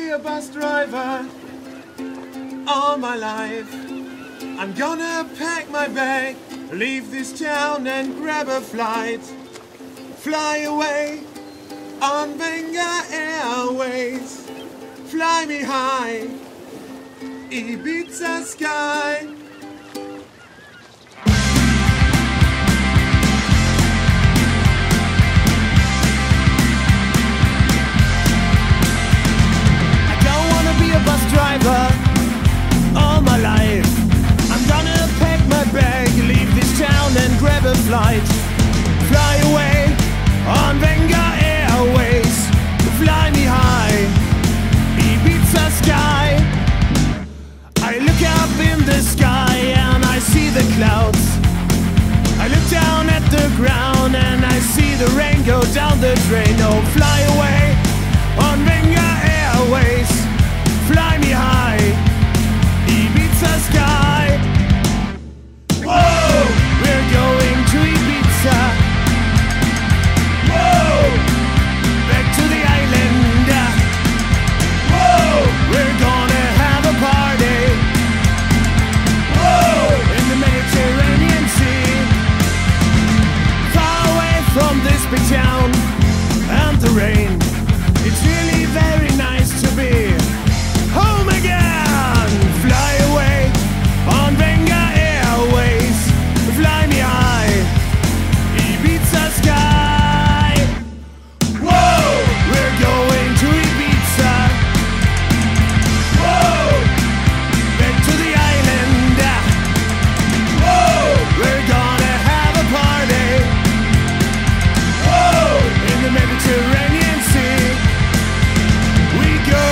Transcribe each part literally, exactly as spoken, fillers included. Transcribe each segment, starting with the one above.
a bus driver all my life. I'm gonna pack my bag, leave this town and grab a flight. Fly away on Venga Airways. Fly me high, Ibiza sky. Bus driver all my life. I'm gonna pack my bag, leave this town and grab a flight. Fly away on Venga Airways. Fly me high, Ibiza sky. I look up in the sky and I see the clouds. I look down at the ground and I see the rain go down the drain. Oh, fly away on Venga Airways. Fly me high, Ibiza sky. Whoa! We're going to Ibiza. Whoa! Back to the island. Whoa! We're gonna have a party. Whoa! In the Mediterranean Sea. Far away from this big town and the rain. It's really very nice to be home again. Fly away on Venga Airways. Fly me high, Ibiza sky. Whoa! We're going to Ibiza. Whoa! Back to the island. Whoa! We're gonna have a party. Whoa! In the Mediterranean Sea. We go.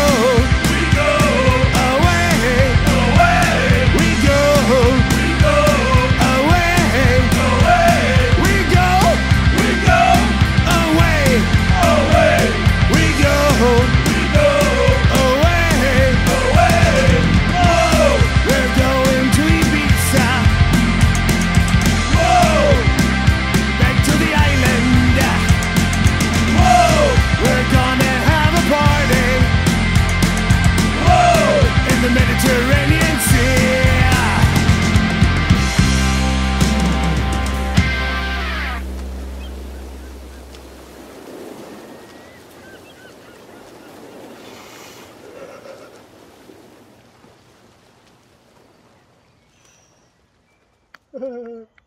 Mediterranean Sea. Uh...